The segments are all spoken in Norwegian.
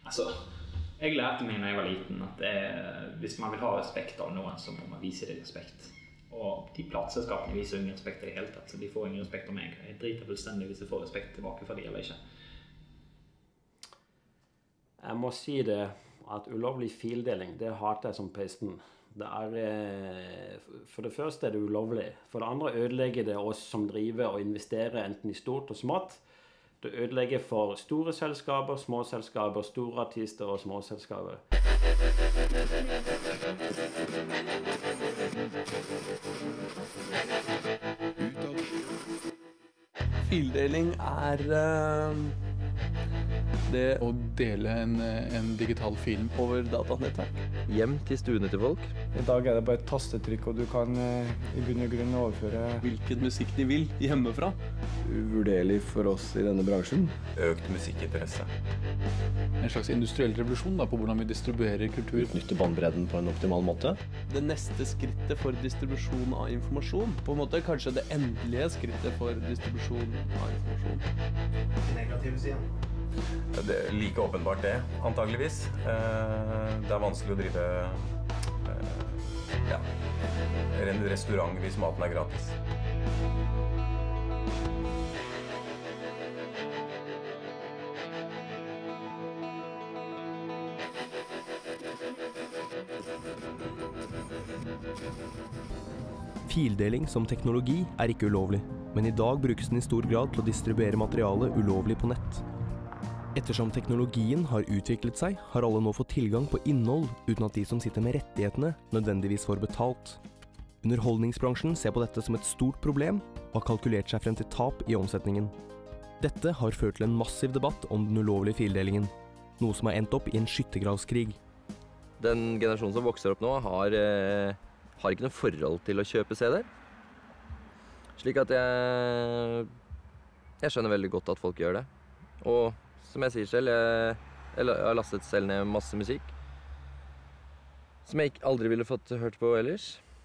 Altså, jeg lærte meg når jeg var liten at hvis man vil ha respekt av noen, så må man vise det respekt. Og de plateselskapene viser ingen respekt i det hele tatt, så de får ingen respekt av meg. Jeg driter fullstendig hvis jeg får respekt tilbake fra de eller ikke. Jeg må si det, at ulovlig fildeling, det hater jeg som pesten. For det første det ulovlig. For det andre ødelegger det oss som driver og investerer enten i stort og smått. Det ødelegger for store selskaper, små selskaper, store artister og små selskaper. Fildeling det å dele en digital film over datanettverk. Hjem til stuene til folk. I dag det bare et tastetrykk, og du kan i bunn og grunn overføre Hvilken musikk de vil hjemmefra. Uvurderlig for oss i denne bransjen. Økt musikkinteresse. En slags industriell revolusjon på hvordan vi distribuerer kultur. Utnytte båndbredden på en optimal måte. Det neste skrittet for distribusjon av informasjon. På en måte kanskje det endelige skrittet for distribusjon av informasjon. Negativ siden. Det er like åpenbart det, antageligvis. Det er vanskelig å drive en restaurant hvis maten er gratis. Fildeling som teknologi er ikke ulovlig, men i dag brukes den i stor grad til å distribuere materiale ulovlig på nett. Ettersom teknologien har utviklet seg, har alle nå fått tilgang på innhold uten at de som sitter med rettighetene nødvendigvis får betalt. Underholdningsbransjen ser på dette som et stort problem og har kalkulert seg frem til tap i omsetningen. Dette har ført til en massiv debatt om den ulovlige fildelingen, noe som har endt opp i en skyttergravskrig. Den generasjonen som vokser opp nå har ikke noe forhold til å kjøpe CD-er. Slik at jeg skjønner veldig godt at folk gjør det. Og som jeg sier selv, jeg har lastet selv ned masse musikk som jeg aldri ville fått hørt på ellers.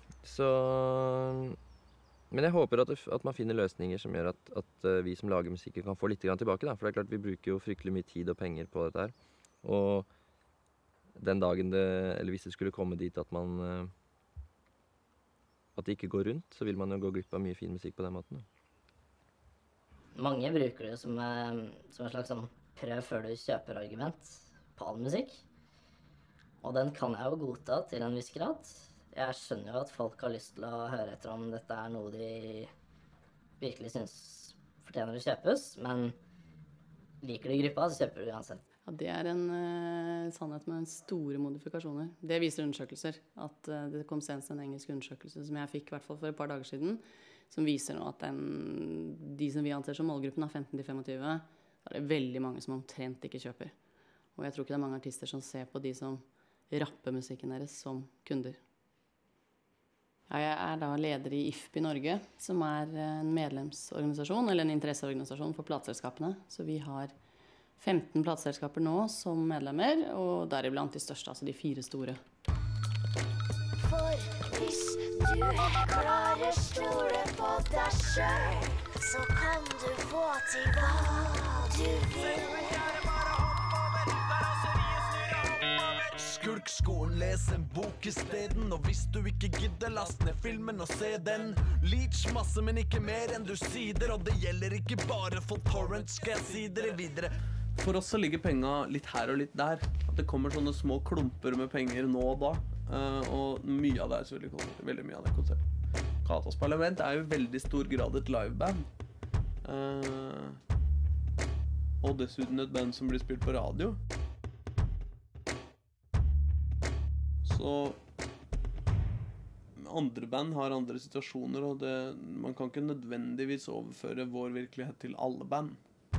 Men jeg håper at man finner løsninger som gjør at vi som lager musikk kan få litt tilbake. Da. For det er klart vi bruker jo fryktelig mye tid og penger på dette her. Og den dagen eller hvis det skulle komme dit at det ikke går rundt, så vil man jo gå glipp av mye fin musikk på den måten. Mange bruker det som en slags sånn prøv før du kjøper argument på all musikk. Og den kan jeg jo godta til en viss grad. Jeg skjønner jo at folk har lyst til å høre etter om dette er noe de virkelig synes fortjener å kjøpes, men liker du gruppa, så kjøper du uansett. Ja, det er en sannhet med store modifikasjoner. Det viser undersøkelser. At det kom senest en engelsk undersøkelse som jeg fikk i hvert fall for et par dager siden, som viser nå at de som vi anser som målgruppen av 15-25, da er det veldig mange som omtrent ikke kjøper. Og jeg tror ikke det er mange artister som ser på de som rapper musikken deres som kunder. Ja, jeg er da leder i IFP i Norge, som er en medlemsorganisasjon, eller en interesseorganisasjon for plateselskapene. Så vi har 15 plateselskaper nå som medlemmer, og deriblant de største, altså de 4 store. For hvis du klarer stole på deg selv, så kan du få til hva du vil. Skulk skolen, les en bok i steden. Og hvis du ikke gidder, last ned filmen og se den. Leach masse, men ikke mer enn du sider. Og det gjelder ikke bare for torrent, skal jeg si dere videre. For oss så ligger penga litt her og litt der. At det kommer sånne små klumper med penger nå og da. Og mye av det er selvfølgelig konsert. Veldig mye av det konsert. Katas Parlament er jo i veldig stor grad et liveband. Og dessuten et band som blir spilt på radio. Så andre band har andre situasjoner, og man kan ikke nødvendigvis overføre vår virkelighet til alle band.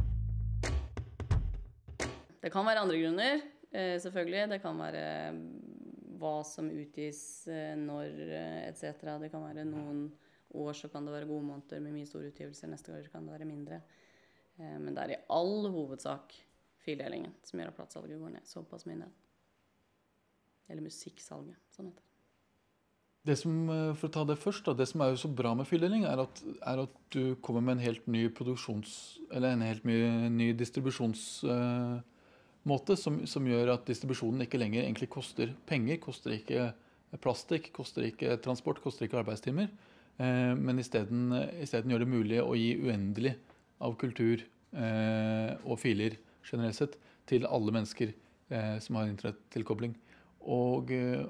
Det kan være andre grunner, selvfølgelig. Det kan være hva som utgis når, etc. Det kan være noen år så kan det være gode måneder med mye store utgivelser, neste år kan det være mindre. Men det er i all hovedsak fildelingen som gjør at platesalget går ned såpass mye ned. Eller musikksalget, sånn heter det. Det som, for å ta det først, det som er jo så bra med fildeling er at du kommer med en helt ny en helt ny distribusjonsform måte som gjør at distribusjonen ikke lenger egentlig koster penger, koster ikke plastikk, koster ikke transport, koster ikke arbeidstimer, men i stedet gjør det mulig å gi uendelig av kultur og filer generelt sett til alle mennesker som har internettilkobling. Og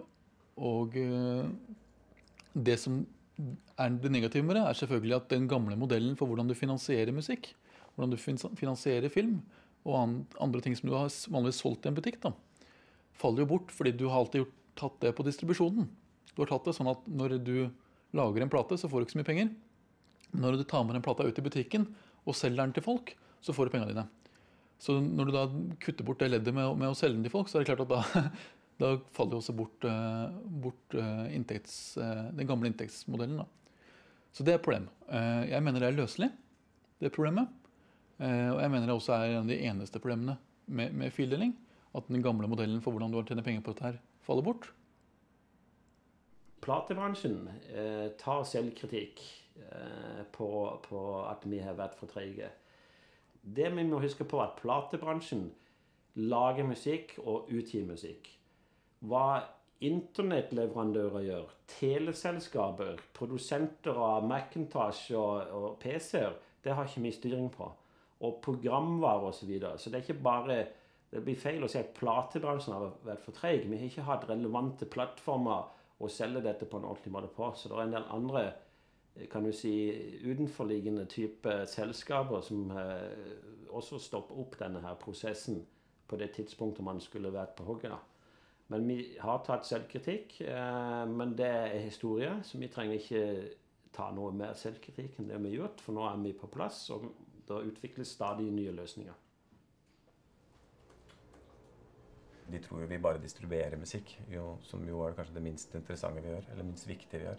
det som det negative med det selvfølgelig at den gamle modellen for hvordan du finansierer musikk, hvordan du finansierer film, og andre ting som du har vanligvis solgt i en butikk, da, faller jo bort, fordi du har alltid tatt det på distribusjonen. Du har tatt det sånn at når du lager en plate, så får du ikke så mye penger. Men når du tar med den plata ut i butikken, og selger den til folk, så får du pengene dine. Så når du da kutter bort det leddet med å selge den til folk, så er det klart at da faller jo også bort den gamle inntektsmodellen. Da. Så det er et problem. Jeg mener det er løselig, det problemet. Og jeg mener det også er en av de eneste problemene med fildeling, at den gamle modellen for hvordan du har tjent penger på dette her faller bort. Platebransjen tar selvkritikk på at vi har vært for trege. Det vi må huske på at platebransjen lager musikk og utgir musikk. Hva internettleverandører gjør, teleselskaper, produsenter av Macintosh og PC-er, det har ikke vi styring på. Og programvarer og så videre. Så det er ikke bare, det blir feil å si at platebransjen har vært for treg. Vi har ikke hatt relevante plattformer å selge dette på en ordentlig måte på. Så det er en del andre, kan du si, utenforliggende type selskaper som også stopper opp denne her prosessen på det tidspunktet man skulle vært på hugget. Men vi har tatt selvkritikk, men det er historie, så vi trenger ikke ta noe mer selvkritikk enn det vi har gjort, for nå er vi på plass, og da utvikles stadig nye løsninger. De tror jo vi bare distribuerer musikk, som jo er kanskje det minst interessante vi gjør, eller minst viktige vi gjør.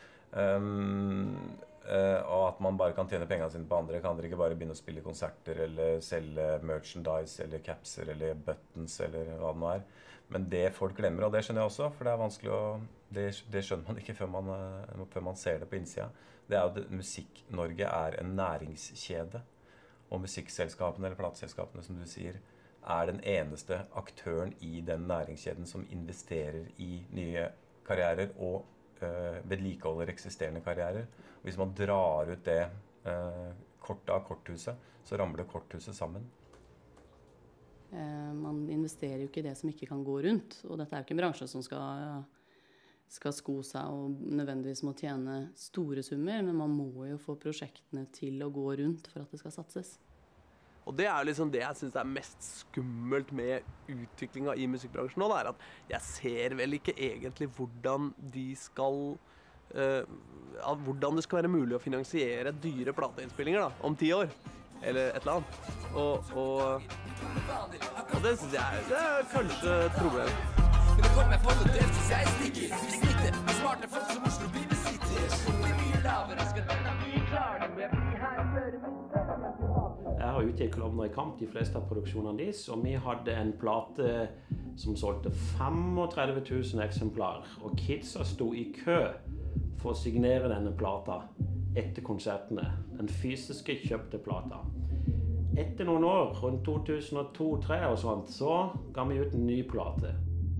Og at man bare kan tjene pengene sine på andre, kan dere ikke bare begynne å spille konserter, eller selge merchandise, eller capser, eller buttons, eller hva det nå er. Men det folk glemmer, og det skjønner jeg også, for det er vanskelig å, det skjønner man ikke før man ser det på innsida. Det er jo at Musikk-Norge er en næringskjede, og musikkselskapene, eller plateselskapene som du sier, er den eneste aktøren i den næringskjeden som investerer i nye karrierer og vedlikeholder eksisterende karrierer. Og hvis man drar ut det kortet av korthuset, så ramler korthuset sammen. Man investerer jo ikke i det som ikke kan gå rundt, og dette er jo ikke en bransje som skal sko seg og nødvendigvis må tjene store summer, men man må jo få prosjektene til å gå rundt for at det skal satses. Og det er liksom det jeg synes er mest skummelt med utviklingen i musikkbransjen nå, det er at jeg ser vel ikke egentlig hvordan hvordan det skal være mulig å finansiere dyre plateinnspillinger da, om 10 år, eller et eller annet. Og det synes jeg det er kanskje et problem. Men det kommer på det til 6 stykker. Vi snitter med smarte folk som Oslo blir besitter. Så mye lavere skal denne bli klar. Vi blir her før min. Jeg har utgitt Klovner i kamp, de fleste av produksjonene deres, og vi hadde en plate som solgte 35 000 eksemplar, og kidsa sto i kø for å signere denne plata etter konsertene, den fysiske kjøpte plata. Etter noen år, rundt 2002-2003 og sånt, så ga vi ut en ny plate.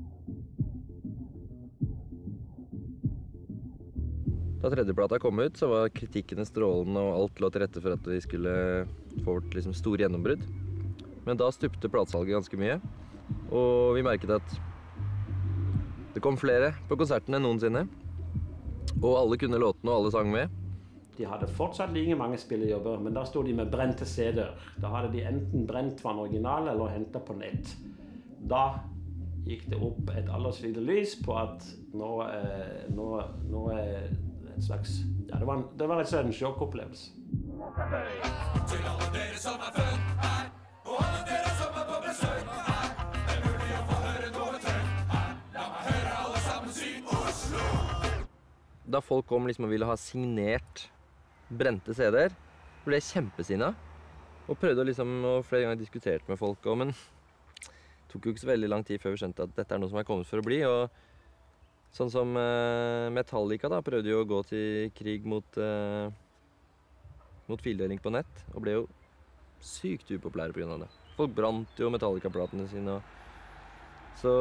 Da tredjeplata kom ut, så var kritikkene strålende, og alt lå til rette for at vi skulle få vårt liksom store gjennombrudd. Men da stupte platesalget ganske mye, og vi merket at det kom flere på konsertene enn noensinne. Og alle kunne låtene, og alle sang med. De hadde fortsatt like mange spillejobber, men da stod de med brente CD-er. Da hadde de enten brent fra en original eller hentet på nett. Da gikk det opp et aldersvidelig lys på at nå er en slags, ja, det var en sjokkopplevelse. Til alle dere som er født her, og alle dere som er på besøk her, det er mulig å få høre noe trøkk her. La meg høre alle sammen si Oslo! Da folk kom liksom og ville ha signert brente CD-er, ble jeg kjempesinna, og prøvde liksom, og flere ganger diskuterte med folk, men det tok jo ikke så veldig lang tid før vi skjønte at dette er noe som er kommet for å bli, og sånn som Metallica da, prøvde jo å gå til krig mot fildeling på nett, og ble jo sykt upopulære på grunn av det. folk brant jo Metallica-platene sine. Så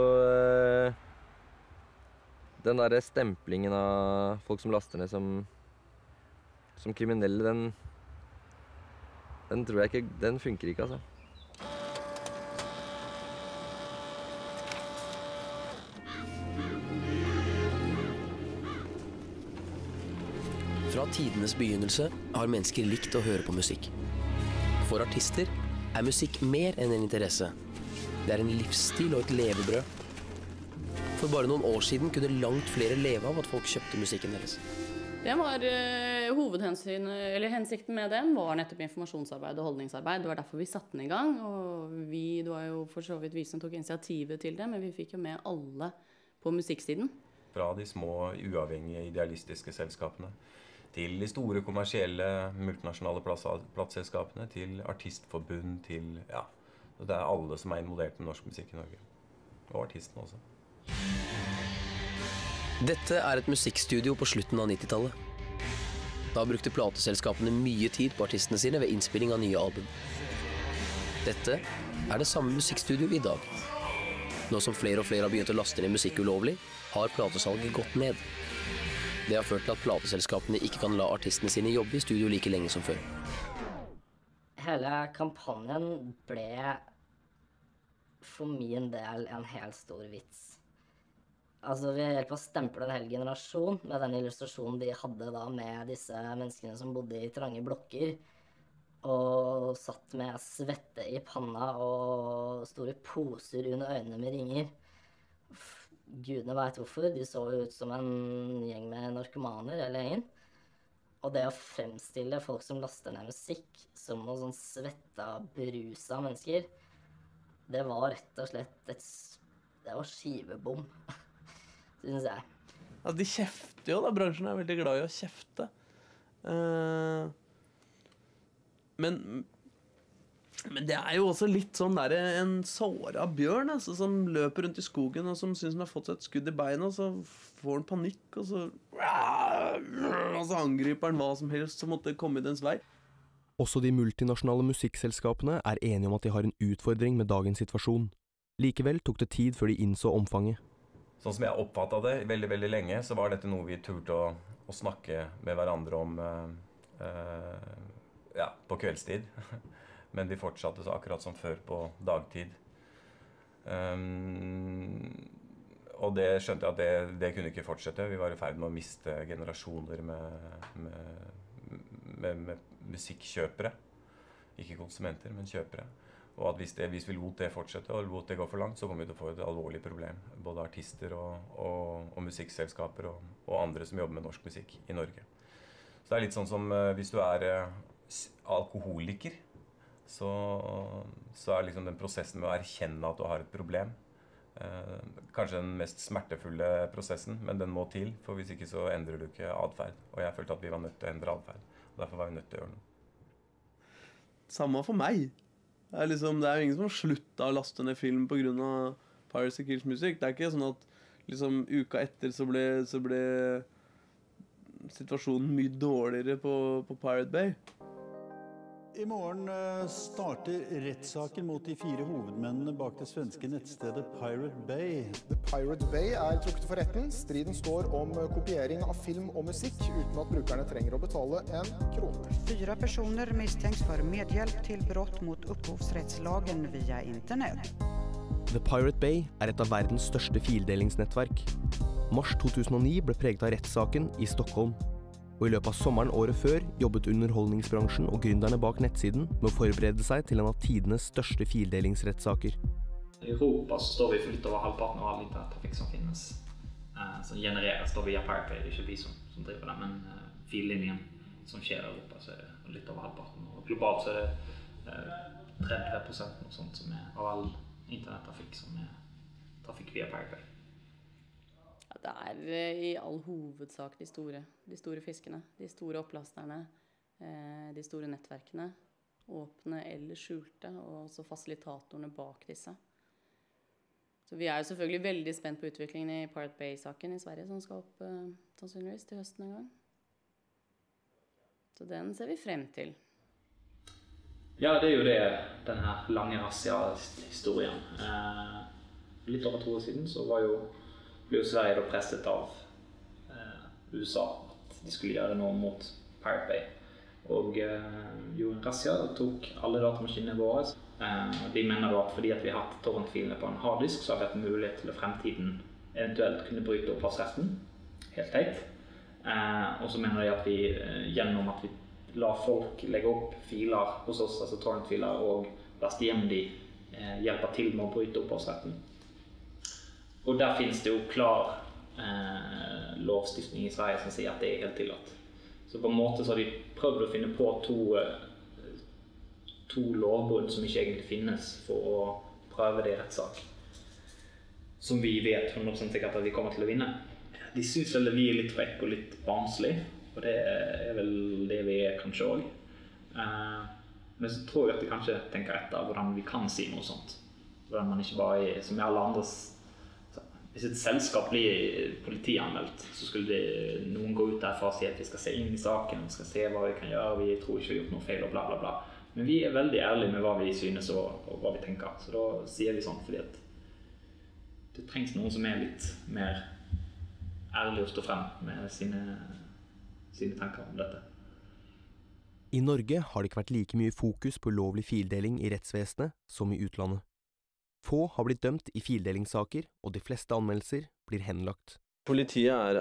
den der stemplingen av folk som laster ned som kriminelle, den tror jeg ikke, den funker ikke, altså. Fra tidenes begynnelse har mennesker likt å høre på musikk. For artister er musikk mer enn en interesse. Det er en livsstil og et levebrød. For bare noen år siden kunne langt flere leve av at folk kjøpte musikken deres. Det var hensikten med den var nettopp informasjonsarbeid og holdningsarbeid. Det var derfor vi satte den i gang, og det var jo for så vidt vi som tok initiativet til det, men vi fikk jo med alle på musikksiden. Fra de små, uavhengige, idealistiske selskapene, til de store kommersielle, multinasjonale plattselskapene, til artistforbund, til, ja, det er alle som er involvert med norsk musikk i Norge. Og artistene også. Dette er et musikkstudio på slutten av 90-tallet. Da brukte plateselskapene mye tid på artistene sine ved innspilling av nye album. Dette er det samme musikkstudio i dag. Nå som flere og flere har begynt å laste ned musikk ulovlig, har platesalget gått ned. Det har ført til at plateselskapene ikke kan la artistene sine jobbe i studio like lenge som før. Hele kampanjen ble for min del en helt stor vits. Altså, vi hjelper å stemple en hel generasjon med den illustrasjonen de hadde da med disse menneskene som bodde i trange blokker og satt med svette i panna og store poser under øynene med ringer. Gudene vet hvorfor. De så jo ut som en gjeng med narkomaner hele gjengen. Og det å fremstille folk som laster ned musikk som noen sånn svetta, berusa mennesker, det var rett og slett det var skivebom. Synes jeg. Altså, de kjefter jo da, bransjen er veldig glad i å kjefte. Men det er jo også litt sånn der en såret bjørn, altså, som løper rundt i skogen og som synes han har fått seg et skudd i beinet, og så får han panikk, og så angriper han hva som helst som måtte komme i dens vei. Også de multinasjonale musikkselskapene er enige om at de har en utfordring med dagens situasjon. Likevel tok det tid før de innså omfanget. Sånn som jeg oppfattet det veldig, veldig lenge, så var dette noe vi turte å snakke med hverandre om på kveldstid. Men vi fortsatte så akkurat som før på dagtid. Og det skjønte jeg at det kunne ikke fortsette. Vi var i ferd med å miste generasjoner med musikkjøpere. Ikke konsumenter, men kjøpere. Og at hvis vi lot det fortsette og lot det gå for langt, så kommer vi til å få et alvorlig problem. Både artister og musikkselskaper og andre som jobber med norsk musikk i Norge. Så det er litt sånn som hvis du er alkoholiker, så er liksom den prosessen med å erkjenne at du har et problem kanskje den mest smertefulle prosessen, men den må til, for hvis ikke så endrer du ikke adferd. Og jeg følte at vi var nødt til å endre adferd, og derfor var vi nødt til å gjøre noe. Samme for meg. Det er jo ingen som har sluttet å laste ned film på grunn av Piracy Kills Music. Det er ikke sånn at liksom, uka etter så ble situasjonen mye dårligere på Pirate Bay. I morgen starter rettssaken mot de 4 hovedmennene bak det svenske nettstedet Pirate Bay. The Pirate Bay er trukket for retten. Striden står om kopiering av film og musikk uten at brukerne trenger å betale en krone. 4 personer misstänks för medhjälp till brott mot upphovsrättslagen via internet. The Pirate Bay er et av verdens største fildelingsnettverk. Mars 2009 ble preget av rettssaken i Stockholm. Og i løpet av sommeren året før jobbet underholdningsbransjen og gründerne bak nettsiden med å forberede seg til en av tidenes største fildelingsrettssaker. I Europa så står vi for litt over halvparten av all internettrafikk som finnes. Som genereres da via Pirate Bay. Det er ikke vi som driver det, men fillinjen som skjer i Europa så er det litt over halvparten. Og globalt så er det 30% noe sånt som er av all internettrafikk som er trafikk via Pirate Bay. Det er i all hovedsak de store fiskene, de store opplasterne, de store nettverkene, åpne eller skjulte, og også fasilitatorene bak disse. Så vi er jo selvfølgelig veldig spent på utviklingen i Pirate Bay-saken i Sverige, som skal opp sannsynligvis til høsten en gang. Så den ser vi frem til. Ja, det jo det, den her lange razzia-historien. Litt over 2 år siden så ble jo Sverige da presset av USA at de skulle gjøre noe mot Pirate Bay. Og gjorde en razzia og tok alle datamaskinene våre. De mener da at fordi at vi har hatt torrentfilene på en harddisk, så har vi hatt mulighet til å fremtiden eventuelt kunne bryte opphavsretten. Helt teit. Og så mener de at vi gjennom at vi lar folk legge opp filer hos oss, altså torrentfiler, og laste hjem de, hjelper til med å bryte opphavsretten. Og der finnes det jo klar lovstiftning i Sverige som sier at det helt tillatt. Så på en måte så har de prøvd å finne på to lovbrudd som ikke egentlig finnes for å prøve det i rettssak. Som vi vet 100% sikkert at vi kommer til å vinne. De synes vel vi litt frekk og litt barnslig, og det vel det vi kanskje også. Men så tror jeg at de kanskje tenker etter hvordan vi kan si noe sånt. Hvordan man ikke bare som i alle andres. Hvis et selskap blir politianmeldt, så skulle noen gå ut derfra og si at vi skal se inn i saken, vi skal se hva vi kan gjøre, vi tror ikke vi har gjort noe feil og bla bla bla. Men vi veldig ærlige med hva vi synes og hva vi tenker, så da sier vi sånn fordi at det trengs noen som litt mer ærlig å stå frem med sine tanker om dette. I Norge har det ikke vært like mye fokus på ulovlig fildeling i rettsvesenet som i utlandet. Få har blitt dømt i fildelingssaker, og de fleste anmeldelser blir henlagt. Politiet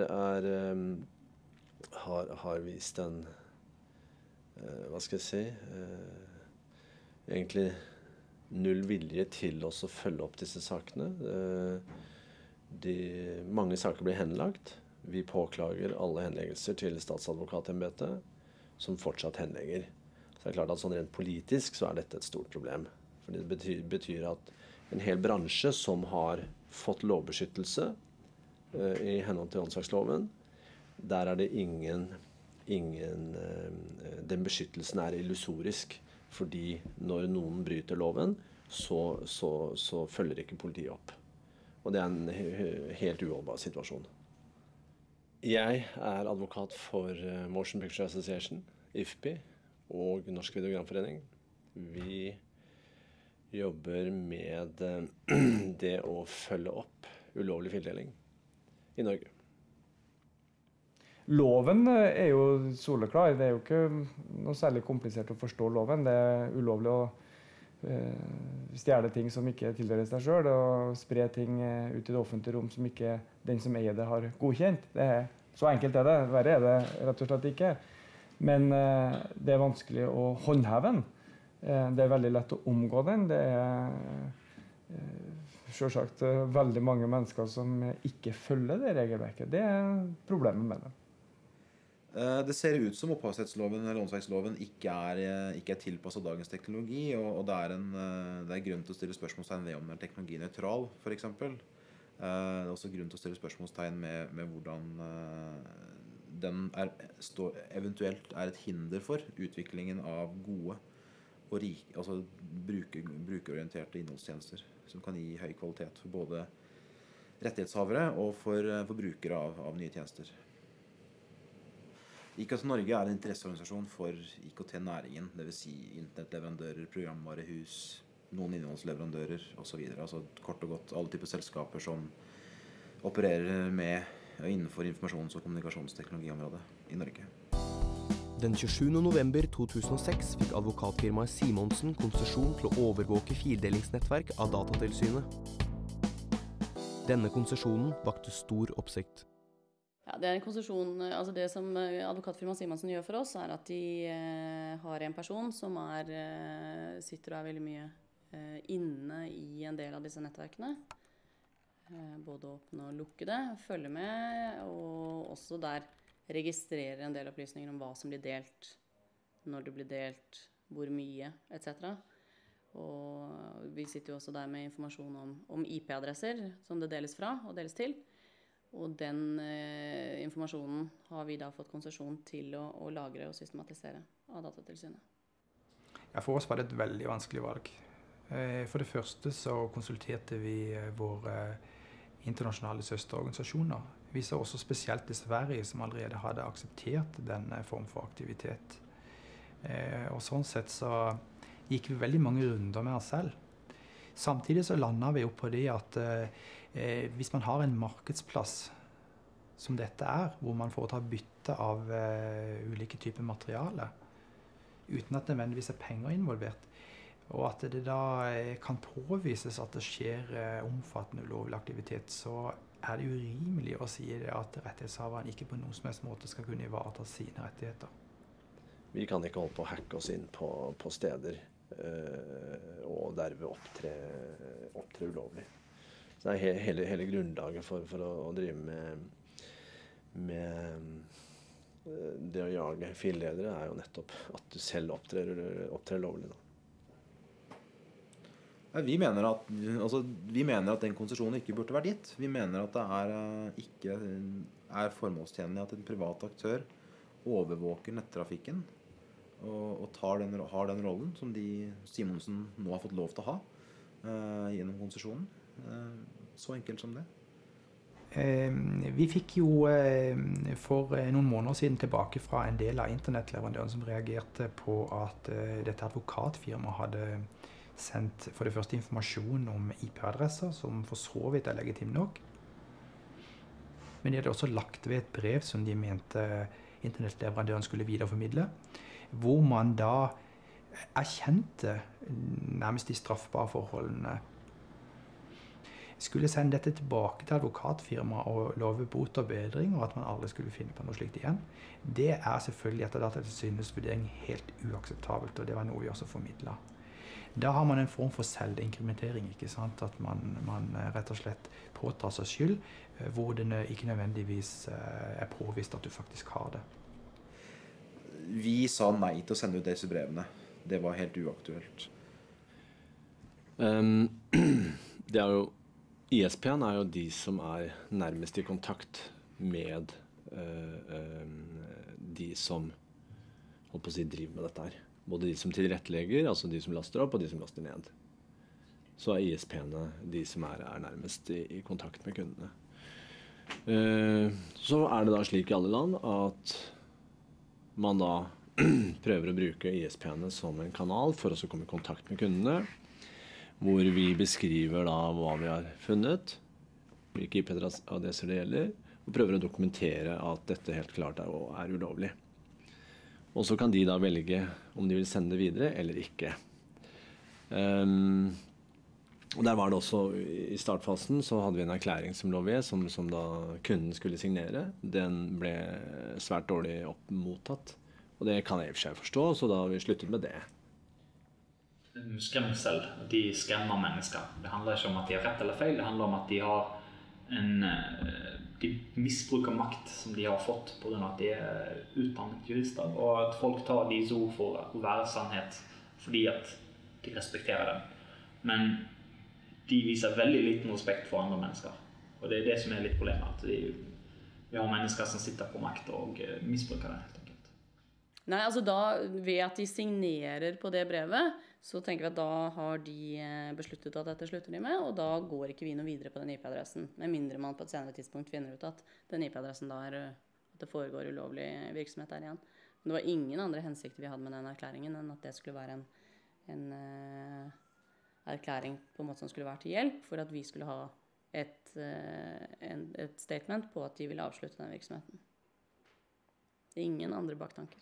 har vist en, hva skal jeg si, egentlig null vilje til å følge opp disse sakene. Mange saker blir henlagt. Vi påklager alle henleggelser til statsadvokatembetet, som fortsatt henlegger. Så det klart at sånn rent politisk så dette et stort problem. For det betyr at en hel bransje som har fått lovbeskyttelse i henhold til åndsverksloven, der det den beskyttelsen illusorisk, fordi når noen bryter loven, så følger ikke politiet opp. Og det en helt uholdbar situasjon. Jeg advokat for Motion Picture Association, IFPI, og Norsk Videogramforening. Vi jobber med det å følge opp ulovlig fildeling i Norge. Loven jo soleklar. Det jo ikke noe særlig komplisert å forstå loven. Det ulovlig å stjele ting som ikke tilhører seg selv, og spre ting ut i det offentlige rom som ikke den som eier det har godkjent. Så enkelt det. Verre det rett og slett ikke. Men det vanskelig å håndheve den. Det veldig lett å omgå den. Det selvsagt veldig mange mennesker som ikke følger det regelverket. Det problemet med det. Det ser ut som opphavsrettsloven eller åndsverksloven ikke tilpasset dagens teknologi, og det er grunn til å stille spørsmålstegn ved om den er teknologinøytral, for eksempel. Det også grunn til å stille spørsmålstegn med hvordan den eventuelt et hinder for utviklingen av gode og brukerorienterte innholdstjenester som kan gi høy kvalitet for både rettighetshavere og for brukere av nye tjenester. IKT Norge en interesseorganisasjon for IKT-næringen, det vil si internettleverandører, programvarehus, noen innholdsleverandører og så videre. Altså kort og godt alle typer selskaper som opererer innenfor informasjons- og kommunikasjonsteknologiområdet i Norge. Den 27. november 2006 fikk advokatfirmaet Simonsen konsesjon til å overvåke fildelingsnettverk av Datatilsynet. Denne konsesjonen vakte stor oppsikt. Ja, det en konsesjon, altså det som advokatfirmaet Simonsen gjør for oss, at de har en person som sitter og veldig mye inne i en del av disse nettverkene. Både åpne og lukke det, følge med, og også der registrerer en del opplysninger om hva som blir delt, når det blir delt, hvor mye, etc. Og vi sitter jo også der med informasjon om IP-adresser som det deles fra og deles til. Og den informasjonen har vi da fått konsesjon til å lagre og systematisere av Datatilsynet. Ja, for oss var det et veldig vanskelig valg. For det første så konsulterte vi våre internasjonale søsterorganisasjoner. Vi så også spesielt i Sverige som allerede hadde akseptert denne form for aktivitet. Og sånn sett så gikk vi veldig mange runder med oss selv. Samtidig så landet vi opp på det at hvis man har en markedsplass som dette hvor man foretar bytte av ulike typer materiale, uten at nødvendigvis penger involvert, og at det da kan påvises at det skjer omfattende ulovlig aktivitet, så det urimelig å si det at rettighetshaveren ikke på noen som helst måte skal kunne ivareta sine rettigheter. Vi kan ikke holde på å hacke oss inn på steder og derved opptre ulovlig. Så det hele grunnlaget for å drive med det å jage filledere jo nettopp at du selv opptrer lovlig. Da. Vi mener at den konsesjonen ikke burde vært gitt. Vi mener at det ikke formålstjenlig at en privat aktør overvåker nettrafikken og har den rollen som Simonsen nå har fått lov til å ha gjennom konsesjonen. Så enkelt som det. Vi fikk jo for noen måneder siden tilbake fra en del av internettleverandøren som reagerte på at dette advokatfirmaet hadde sendt for det første informasjon om IP-adresser, som for så vidt legitim nok. Men de hadde også lagt ved et brev som de mente internettleverandøren skulle videreformidle, hvor man da erkjente nærmest de straffbare forholdene. Skulle sende dette tilbake til advokatfirmaet og love bot og bedring, og at man aldri skulle finne på noe slikt igjen. Det selvfølgelig etter Datatilsynets vurdering helt uakseptabelt, og det var noe vi også formidlet. Da har man en form for selvinkriminering, ikke sant? At man rett og slett påtar seg skyld, hvor det ikke nødvendigvis påvist at du faktisk har det. Vi sa nei til å sende ut disse brevene. Det var helt uaktuelt. Det jo ISP-en jo de som nærmest i kontakt med de som holdt på å si, driver med dette her. Både de som tilrettelegger, altså de som laster opp, og de som laster ned. Så ISP-ene de som nærmest i kontakt med kundene. Så det da slik i alle land at man da prøver å bruke ISP-ene som en kanal for å komme i kontakt med kundene, hvor vi beskriver da hva vi har funnet, hvilke IP-adresser det gjelder, og prøver å dokumentere at dette helt klart ulovlig. Og så kan de da velge om de vil sende det videre eller ikke. Og der var det også, i startfasen så hadde vi en erklæring som lå ved, som da kunden skulle signere. Den ble svært dårlig mottatt, og det kan jeg i og for seg forstå, så da har vi sluttet med det. Skremsel, de skremmer mennesker. Det handler ikke om at de har rett eller feil, det handler om at de misbruker makt som de har fått på grunn av at de utdannet jurister, og at folk tar deres ord for å være sannhet fordi at de respekterer dem. Men de viser veldig liten respekt for andre mennesker, og det det som litt problemet, at vi har mennesker som sitter på makt og misbruker det helt enkelt. Nei, altså ved at de signerer på det brevet, så tenker vi at da har de besluttet at dette slutter de med, og da går ikke vi noe videre på den IP-adressen, med mindre man på et senere tidspunkt finner ut at den IP-adressen da at det foregår ulovlig virksomhet der igjen. Men det var ingen andre hensikter vi hadde med den erklæringen enn at det skulle være en erklæring på en måte som skulle være til hjelp, for at vi skulle ha et statement på at de ville avslutte den virksomheten. Det ingen andre baktanker.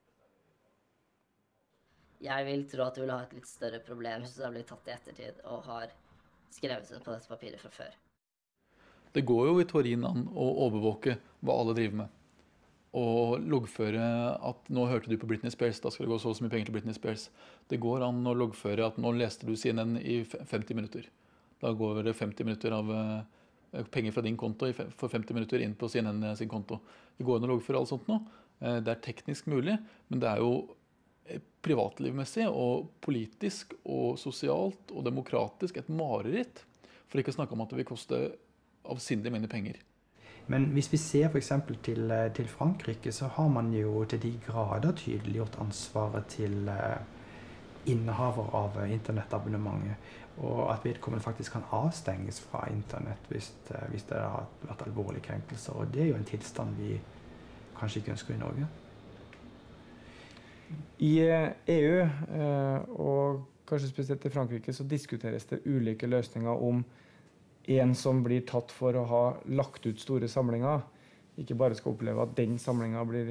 Jeg vil tro at du vil ha et litt større problem hvis du har blitt tatt i ettertid og har skrevet ut på dette papiret fra før. Det går jo i teorien an å overvåke hva alle driver med. Og loggføre at nå hørte du på Britney Spears, da skal det gå så mye penger til Britney Spears. Det går an å loggføre at nå leste du CNN i 50 minutter. Da går det 50 minutter av penger fra din konto for 50 minutter inn på CNN sin konto. Det går an å loggføre alt sånt nå. Det teknisk mulig, men det jo privatlivmessig og politisk og sosialt og demokratisk et mareritt. For ikke å snakke om at det vil koste avsindig mengde penger. Men hvis vi ser for eksempel til Frankrike, så har man jo til de grader tydeliggjort ansvaret til innehaver av internettabonnementet, og at vedkommende faktisk kan avstenges fra internett hvis det har vært alvorlige krenkelser. Og det jo en tilstand vi kanskje ikke ønsker i Norge. I EU, og kanskje spesielt i Frankrike, så diskuteres det ulike løsninger om en som blir tatt for å ha lagt ut store samlinger, ikke bare skal oppleve at den samlingen blir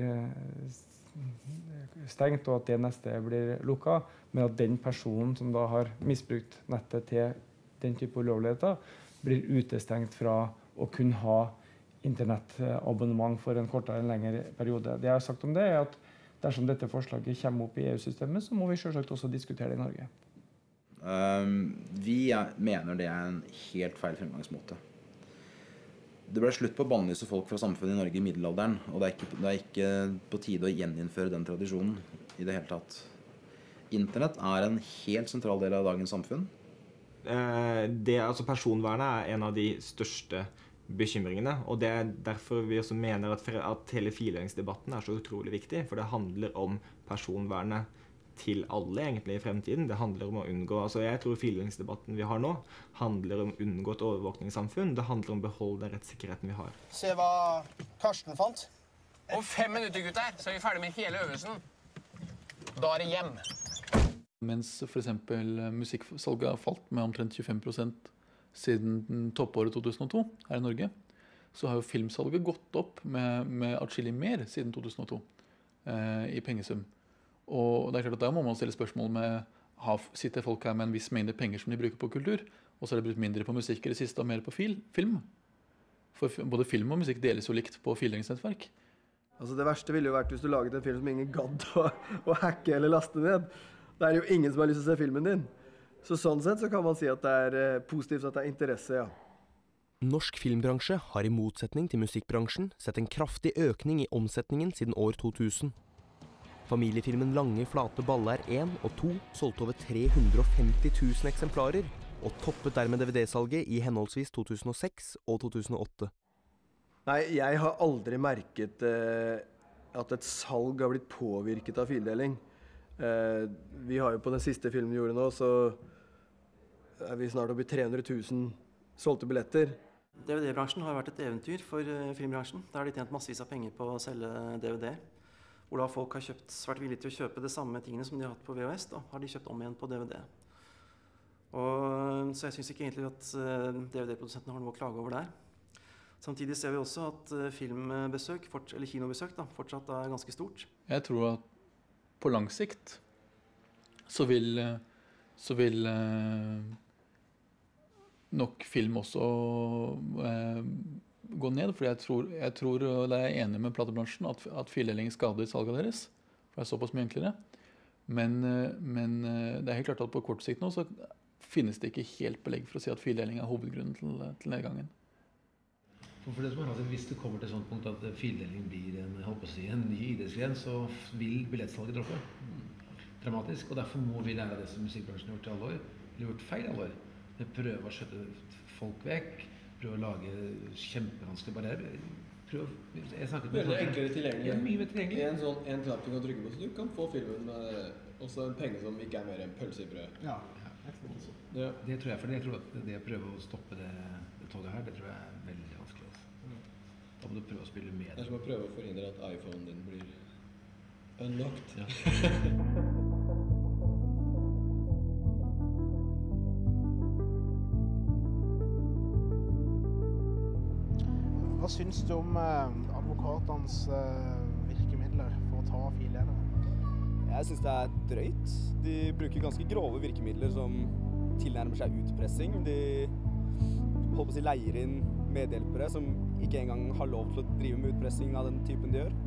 stengt, og at det neste blir lukket, men at den personen som da har misbrukt nettet til den type ulovligheter, blir utestengt fra å kunne ha internettabonnement for en kortere eller lengre periode. Det jeg har sagt om det, er at dersom dette forslaget kommer opp i EU-systemet, så må vi selvsagt også diskutere det i Norge. Vi mener det er en helt feil fremgangsmåte. Det ble slutt på å bannlyse folk fra samfunnet i Norge i middelalderen, og det er ikke på tide å gjeninnføre den tradisjonen i det hele tatt. Internett er en helt sentral del av dagens samfunn. Personvernet er en av de største bekymringene, og det er derfor vi også mener at hele fildelingdebatten er så utrolig viktig, for det handler om personvernet til alle egentlig i fremtiden. Det handler om å unngå, jeg tror fildelingdebatten vi har nå handler om å unngå et overvåkningssamfunn. Det handler om å beholde den rettssikkerheten vi har. Se hva Karsten fant. Om 5 minutter, gutter, så er vi ferdig med hele øvelsen. Da er det hjem. Mens for eksempel musikksalget har falt med omtrent 25% siden toppåret 2002 her i Norge, så har jo filmsalget gått opp med atskillig mer siden 2002 i pengesum. Og det er klart at da må man stille spørsmål med sitter folk her med en viss mengde penger som de bruker på kultur, og så har de brukt mindre på musikk i det siste og mer på film. For både film og musikk deles jo likt på fildelingsnettverk. Det verste ville jo vært hvis du laget en film som ingen gadd å hacke eller laste ned. Det er jo ingen som har lyst til å se filmen din. Så sånn sett så kan man si at det er positivt at det er interesse, ja. Norsk filmbransje har i motsetning til musikkbransjen sett en kraftig økning i omsetningen siden år 2000. Familiefilmen Lange flate baller 1 og 2 solgte over 350 000 eksemplarer, og toppet dermed DVD-salget i henholdsvis 2006 og 2008. Nei, jeg har aldri merket at et salg har blitt påvirket av fildeling. Vi har jo på den siste filmen vi gjorde nå, så er vi snart oppe i 300 000 solgte billetter. DVD-bransjen har vært et eventyr for filmbransjen. Der har de tjent massevis av penger på å selge DVD. Hvor da folk har vært villige til å kjøpe det samme tingene som de har hatt på VHS, da har de kjøpt om igjen på DVD. Så jeg synes ikke egentlig at DVD-produsentene har noe å klage over der. Samtidig ser vi også at filmbesøk, eller kinobesøk, fortsatt er ganske stort. Jeg tror at på lang sikt så vil nok film også gå ned, for jeg tror og det er enig med platebransjen at fildeling skader salget deres, for det er såpass mye enklere. Men det er helt klart at på kort sikt nå så finnes det ikke helt belegg for å si at fildeling er hovedgrunnen til nedgangen. For det som er at hvis det kommer til et sånt punkt at fildeling blir en ny idrettsgren, så vil billettsalget droppe dramatisk, og derfor må vi lære det som musikkbransjen har gjort i alle år, eller gjort feil i alle år. Prøve å skjøtte folk vekk, prøve å lage kjempevanskelige barrierer. Jeg snakket med det er enklere tilgjengelig. Ja, mye mer tilgjengelig. En knapp du kan trykke på, så du kan få filmen med også en penge som ikke er mer enn pølse i brød. Ja. Det tror jeg, for jeg tror at det å prøve å stoppe det toget her, det tror jeg er veldig vanskelig. Da må du prøve å spille med. Det er som å prøve å forhindre at iPhonen din blir unlocked. Ja. Hva syns du om advokatenes virkemidler for å ta fildelere? Jeg synes det er drøyt. De bruker ganske grove virkemidler som tilnærmer seg utpressing. De leier inn medhjelpere som ikke engang har lov til å drive med utpressing av den typen de gjør.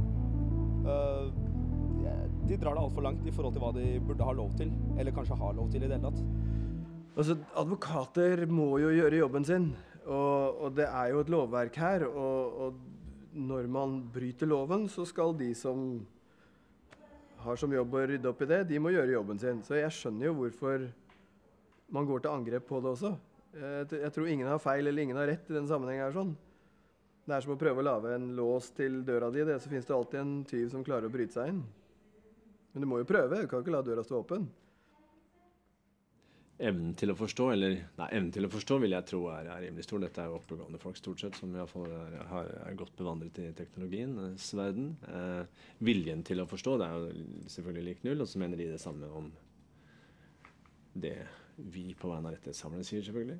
De drar det alt for langt i forhold til hva de burde ha lov til, eller kanskje har lov til i det hele tatt. Advokater må jo gjøre jobben sin, og det er jo et lovverk her, og når man bryter loven, så skal de som har som jobb å rydde opp i det, de må gjøre jobben sin. Så jeg skjønner jo hvorfor man går til angrep på det også. Jeg tror ingen har feil eller ingen har rett i den sammenhengen her sånn. Det er som å prøve å lage en lås til døra di, så finnes det alltid en tyv som klarer å bryte seg inn. Men du må jo prøve, du kan ikke la døra stå åpen. Evnen til å forstå, evnen til å forstå vil jeg tro er rimelig stor. Dette er jo oppegående folk stort sett, som i hvert fall er godt bevandret i teknologiens verden. Viljen til å forstå, det er jo selvfølgelig lik null, og så mener de det samme om det vi på vegne av rettighetshaverne sier, selvfølgelig.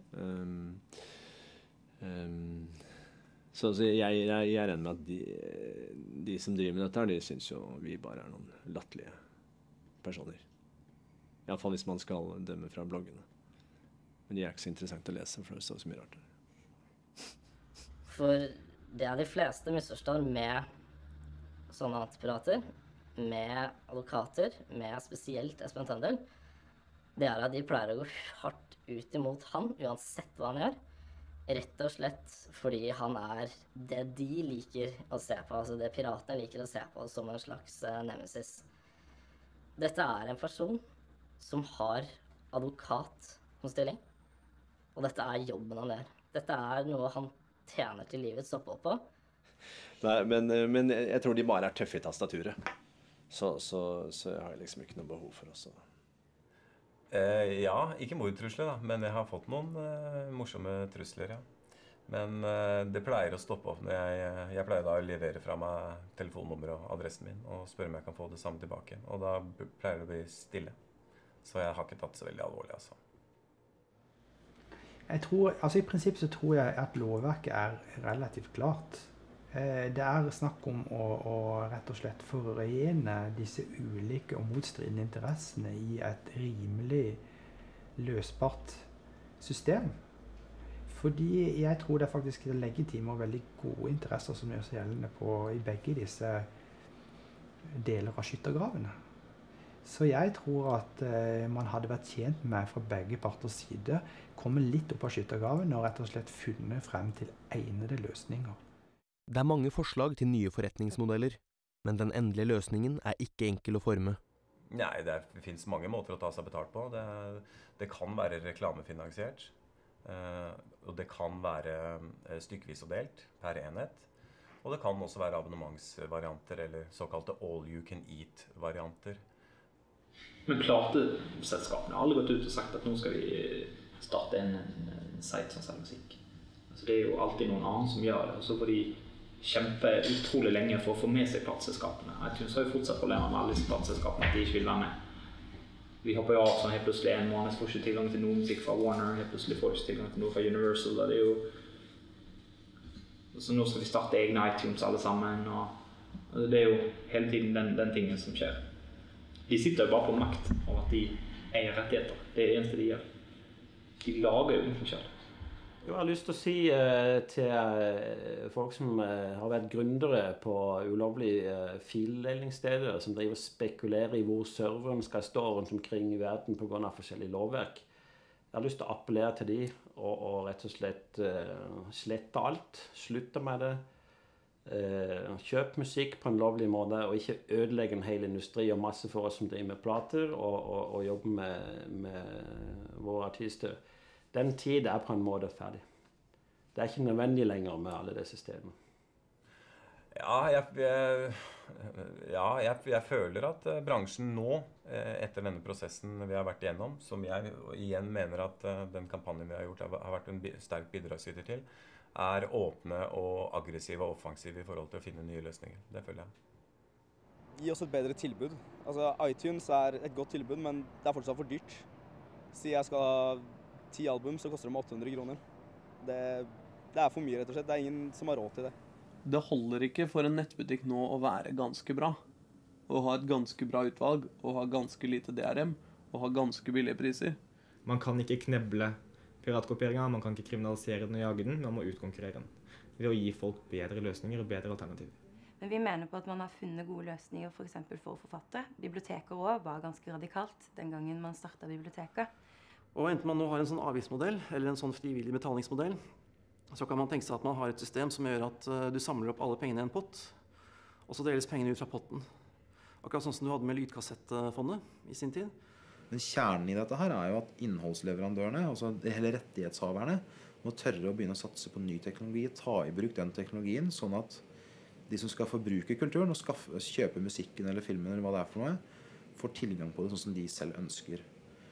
Så jeg regner med at de som driver med dette her, de synes jo vi bare er noen latterlige personer. I alle fall hvis man skal dømme fra bloggene. Men de er ikke så interessant å lese, for det står så mye rart der. For det de fleste misforstår med sånne antipirater, med advokater, med spesielt Espen Tøndel, det at de pleier å gå hardt ut imot han, uansett hva han gjør. Rett og slett fordi han er det de liker å se på, altså det piratene liker å se på som en slags nemesis. Dette er en person som har advokat som stilling, og dette er jobben han gjør. Dette er noe han tjener til livets opphold på. Nei, men jeg tror de bare er tøffe i tastaturet. Så jeg har liksom ikke noe behov for oss. Ja, ikke mordtrusler da, men jeg har fått noen morsomme trusler, ja. Men det pleier å stoppe opp når jeg pleier da å levere fra meg telefonnummeret og adressen min, og spørre om jeg kan få det samme tilbake. Og da pleier det å bli stille. Så jeg har ikke tatt så veldig alvorlig, altså. I prinsippet så tror jeg at lovverket er relativt klart. Det er snakk om å rett og slett forene disse ulike og motstridende interessene i et rimelig løsbart system. Fordi jeg tror det er faktisk legitime og veldig gode interesser som gjør seg gjeldende i begge disse deler av skyttergravene. Så jeg tror at man hadde vært tjent med fra begge parters side komme litt opp av skyttergraven og rett og slett funnet frem til egnede løsninger. Det er mange forslag til nye forretningsmodeller, men den endelige løsningen er ikke enkel å forme. Nei, det finnes mange måter å ta seg betalt på. Det kan være reklamefinansiert, og det kan være stykkevis og delt per enhet. Og det kan også være abonnementsvarianter, eller såkalte all-you-can-eat-varianter. Men plateselskapene har aldri gått ut og sagt at nå skal vi starte en site som selger musikk. Altså, det er jo alltid noen annen som gjør det, og så får de kjempe utrolig lenge for å få med seg plateselskapene. iTunes har jo fortsatt problemer med alle disse plateselskapene, at de ikke vil være med. Vi hopper jo av sånn helt plutselig en måned, får ikke tilgang til noe musikk fra Warner, helt plutselig får ikke tilgang til noe fra Universal, og det er jo... Så nå skal vi starte egne iTunes alle sammen, og det er jo hele tiden den tingen som skjer. De sitter jo bare på makt av at de eier rettigheter. Det er det eneste de gjør. De lager jo noe selv. Jeg har lyst til å si til folk som har vært gründere på ulovlige fildelingssteder, som driver og spekulerer i hvor serveren skal stå rundt omkring i verden på grunn av forskjellige lovverk. Jeg har lyst til å appellere til de og rett og slett slette alt, slutte med det, kjøp musikk på en lovlig måte og ikke ødelegge en hel industri og masse for oss som driver med plater og jobber med våre artister. Den tid er på en måte ferdig. Det er ikke nødvendig lenger med alle disse stedene. Jeg føler at bransjen nå, etter denne prosessen vi har vært igjennom, som jeg igjen mener at den kampanjen vi har gjort har vært en sterk bidragsyter til, er åpne og aggressive og offensive i forhold til å finne nye løsninger. Det føler jeg. Gi oss et bedre tilbud. Altså, iTunes er et godt tilbud, men det er fortsatt for dyrt. Si jeg skal ha 10 album, så koster det meg 800 kroner. Det er for mye, rett og slett. Det er ingen som har råd til det. Det holder ikke for en nettbutikk nå å være ganske bra. Å ha et ganske bra utvalg, å ha ganske lite DRM, og ha ganske billige priser. Man kan ikke kneble piratkopieringen, man kan ikke kriminalisere den og jage den, man må utkonkurrere den. Ved å gi folk bedre løsninger og bedre alternativer. Men vi mener på at man har funnet gode løsninger for eksempel for forfattere. Biblioteker også var ganske radikalt den gangen man startet biblioteket. Og enten man nå har en sånn avgiftsmodell eller en sånn frivillig betalingsmodell, så kan man tenke seg at man har et system som gjør at du samler opp alle pengene i en pott, og så deles pengene ut fra potten. Akkurat sånn som du hadde med lydkassettfondet i sin tid. Men kjernen i dette her er jo at innholdsleverandørene, altså hele rettighetshaverne, må tørre å begynne å satse på ny teknologi, ta i bruk den teknologien, sånn at de som skal forbruke kulturen og kjøpe musikken eller filmen eller hva det er for noe, får tilgang på det sånn som de selv ønsker.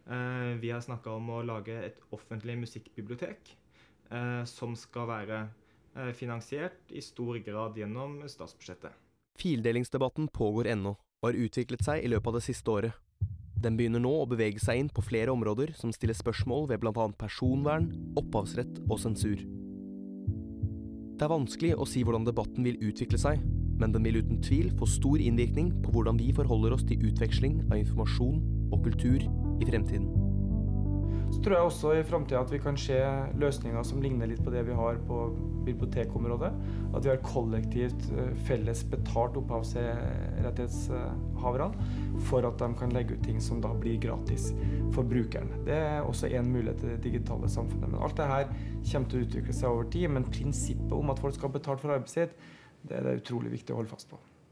Vi har snakket om å lage et offentlig musikkbibliotek som skal være finansiert i stor grad gjennom statsbudsjettet. Fildelingsdebatten pågår ennå, og har utviklet seg i løpet av det siste året. Den begynner nå å bevege seg inn på flere områder som stiller spørsmål ved blant annet personvern, opphavsrett og sensur. Det er vanskelig å si hvordan debatten vil utvikle seg, men den vil uten tvil få stor innvirkning på hvordan vi forholder oss til utveksling av informasjon og kultur i fremtiden. Så tror jeg også i fremtiden at vi kan se løsninger som ligner litt på det vi har på bibliotekområdet. At vi har kollektivt felles betalt opphavsrettighetshaverne for at de kan legge ut ting som da blir gratis for brukeren. Det er også en mulighet i det digitale samfunnet. Men alt det her kommer til å utvikle seg over tid, men prinsippet om at folk skal betale for arbeid sitt, det er det utrolig viktig å holde fast på.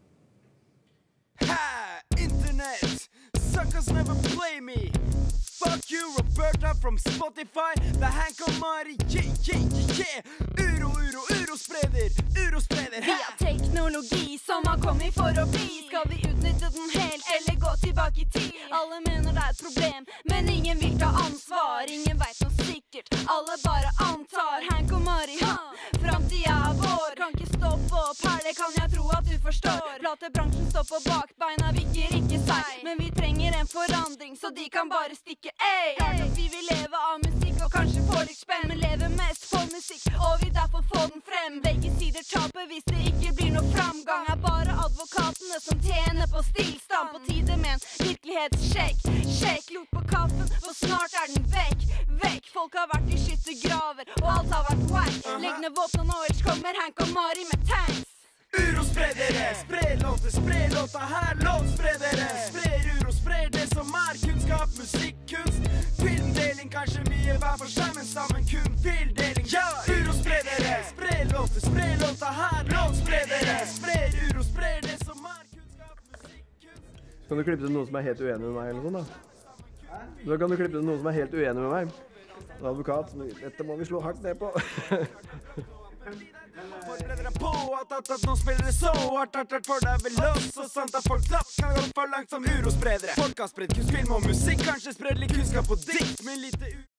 Ha! Internet! Suckers never play me! Fuck you, Roberta from Spotify. Det er Hank og Mari, yeah. Urospreder, Vi har teknologi som har kommet for å bli. Skal vi utnytte den helt, eller gå tilbake i tid? Alle mener det er et problem, men ingen vil ta ansvar. Ingen vet noe sikkert, alle bare antar. Hank og Mari, framtida er vår. Kan ikke stoppe opp her, det kan jeg tro at du forstår. Platebransjen står på bakbeina, vikker ikke seg. Men vi trenger en forandring, så de kan bare stikke. Klart at vi vil leve av musikk og kanskje få litt spenn, men lever mest for musikk, og vi derfor får den frem. Begge sider taper hvis det ikke blir noe framgang. Er bare advokatene som tjener på stillstand. På tide med en virkelighetssjekk. Sjekk lot på kaffen, for snart er den vekk. Folk har vært i skyttergraver, og alt har vært wack. Legg ned våpnene og ellers kommer Hank og Mari med tanks. Urospredere, spre låta her, låtspredere. Sprer uro, sprer det som er kunnskap, musikkunst. Filmdeling, kanskje mye hver for seg, men sammen kun filmdeling. Ja, urospredere, spre låta her, låtspredere. Sprer uro, sprer det som er kunnskap, musikkunst. Kan du klippe til noen som er helt uenig med meg, eller noe da? Da kan du klippe til noen som er helt uenig med meg. En advokat, dette må vi slå hardt ned på. Forbered dere på at nå spiller det så hardt for det er vel også sant at folk knapt kan gå for langt som urospredere. Folk har spredt kunst, film og musikk, kanskje spredt litt kunnskap og dikt, men lite